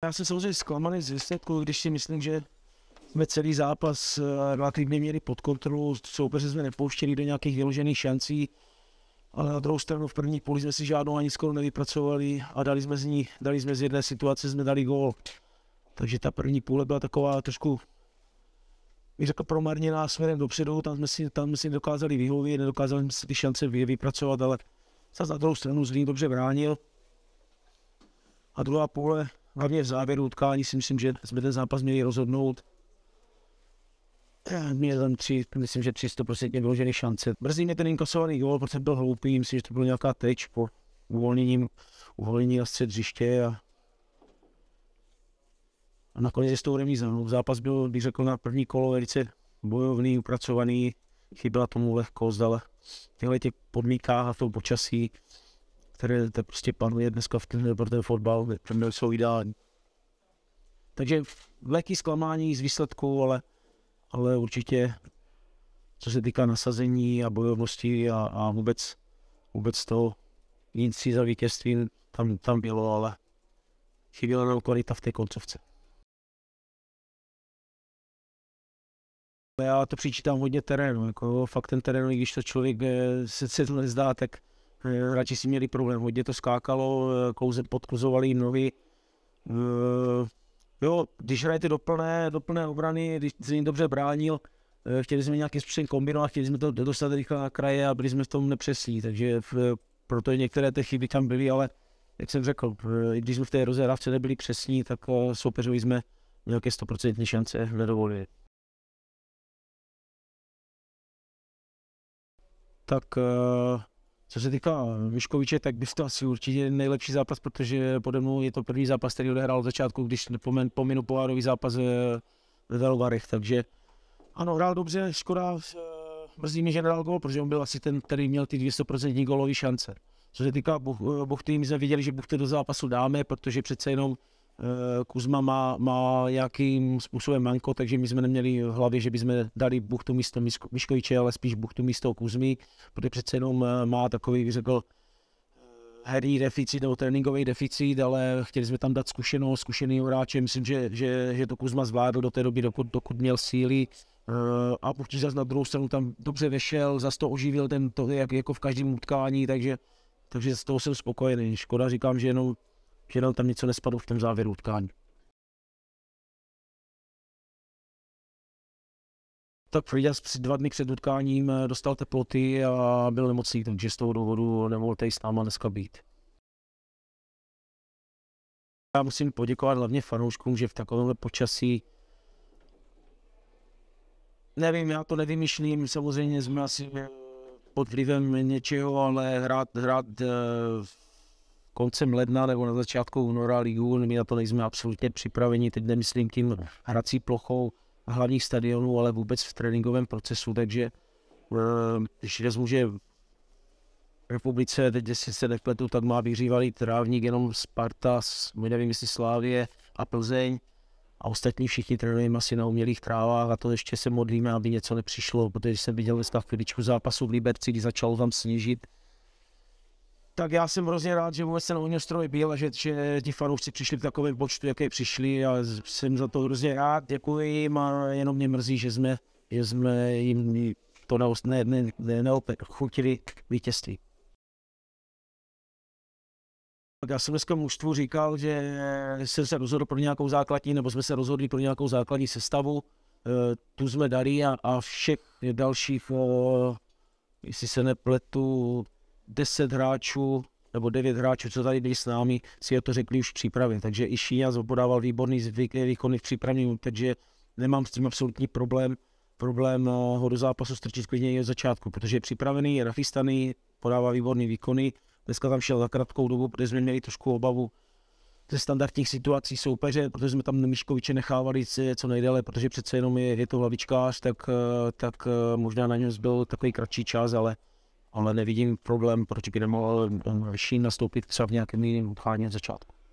Já jsem samozřejmě zklamaný z výsledku, když si myslím, že jsme celý zápas relativně měli pod kontrolu, soupeře jsme nepouštěli do nějakých vyložených šancí, ale na druhou stranu v první půli jsme si žádnou ani skoro nevypracovali a dali jsme z jedné situace, jsme dali gól. Takže ta první půle byla taková trošku, bych řekl, promarněná směrem dopředu, tam jsme si dokázali vyhovět, nedokázali jsme si ty šance vypracovat, ale zase na druhou stranu Zlín dobře bránil. A druhá půle, hlavně v závěru utkání, si myslím, že jsme ten zápas měli rozhodnout. Měl tam myslím, že 300% vyložené šance. Mrzí mě ten inkasovaný gól, protože byl hloupý, myslím, že to byla nějaká teč po uvolnění na střed hřiště a nakonec je s tou remízou. Zápas byl, bych řekl, na první kolo velice bojovný, upracovaný, chyběla tomu lehkost, ale v těchto podmínkách a v tom počasí, které prostě panuje dneska pro ten fotbal, jsou ideální. Takže lehký zklamání z výsledku, ale určitě, co se týká nasazení a bojovnosti a vůbec toho jít si za vítězstvím, tam bylo, ale chyběla nám kvalita v té koncovce. Já to přičítám hodně terénu, jako fakt ten terén, když to člověk se to nezdá, tak radši si měli problém. Hodně to skákalo, podkluzovali jim nohy. Jo, když hrajete do plné obrany, když se jim dobře bránil, chtěli jsme nějakým způsobem kombinovat, chtěli jsme to dostat rychle na kraje a byli jsme v tom nepřesní, takže proto některé ty chyby tam byly, ale jak jsem řekl, když jsme v té rozehrávce nebyli přesní, tak soupeřovi jsme nějaké 100% šance nedovolili. Tak co se týká Vyškoviče, tak by to asi určitě nejlepší zápas, protože pode mnou je to první zápas, který odehrál od začátku, když pominu pohárový zápas ve Velvarech, takže ano, hrál dobře, škoda, mrzí mě, že nedal gól, protože on byl asi ten, který měl ty 200% gólové šance. Co se týká Buchty, my jsme viděli, že Buchty do zápasu dáme, protože přece jenom Kuzma má nějakým způsobem manko, takže my jsme neměli v hlavě, že bychom dali Buchtu místo Vyškoviče, ale spíš Buchtu místo Kuzmy, protože přece jenom má takový, řekl, herní deficit nebo tréninkový deficit, ale chtěli jsme tam dát zkušený hráče. Myslím, že to Kuzma zvládl do té doby, dokud měl síly. A Buchty zase na druhou stranu tam dobře vešel, zase to oživil jako v každém utkání, takže z toho jsem spokojený. Škoda, říkám, že jenom tam něco nespadlo v tom závěru utkání. Tak Fridas 2 dny před utkáním dostal teploty a byl nemocný, takže z toho důvodu nemohl tady s náma dneska být. Já musím poděkovat hlavně fanouškům, že v takovémhle počasí, nevím, já to nevymýšlím, samozřejmě jsme asi pod vlivem něčeho, ale hrát koncem ledna nebo na začátku února ligu, my na to nejsme absolutně připraveni, teď nemyslím tím hrací plochou hlavních stadionů, ale vůbec v tréninkovém procesu, takže když vezmu, že v republice, teď jestli se nepletu, tak má vyhřívalý trávník jenom Sparta, nevím jestli Slávie a Plzeň a ostatní všichni trénujeme asi na umělých trávách a to ještě se modlíme, aby něco nepřišlo, protože jsem viděl dneska chviličku zápasu v Liberci, kdy začalo tam snížit. Tak já jsem hrozně rád, že vůbec ten ohňostroj byl a že ti fanoušci přišli v takovém počtu, jaké přišli a jsem za to hrozně rád, děkuji jim a jenom mě mrzí, že jsme jim to neochutili vítězství. Já jsem dneska mužstvu říkal, že jsem se rozhodl pro nějakou základní, nebo jsme se rozhodli pro nějakou základní sestavu, tu jsme dali a všech dalších, jestli se nepletu, 10 hráčů nebo 9 hráčů, co tady byli s námi, si to řekli už v přípravě. Takže i Šíňas podával výborný výkony v přípravě, takže nemám s tím absolutní problém ho do zápasu strčit klidně od začátku, protože je připravený, je nachystaný, podává výborný výkony. Dneska tam šel za krátkou dobu, protože jsme měli trošku obavu ze standardních situací soupeře, protože jsme tam Miškoviče nechávali co nejdéle, protože přece jenom je to hlavičkář, tak možná na něm byl takový kratší čas, ale nevidím problém, proč by nemohl Šín nastoupit třeba v nějakém jiném utkání od začátku.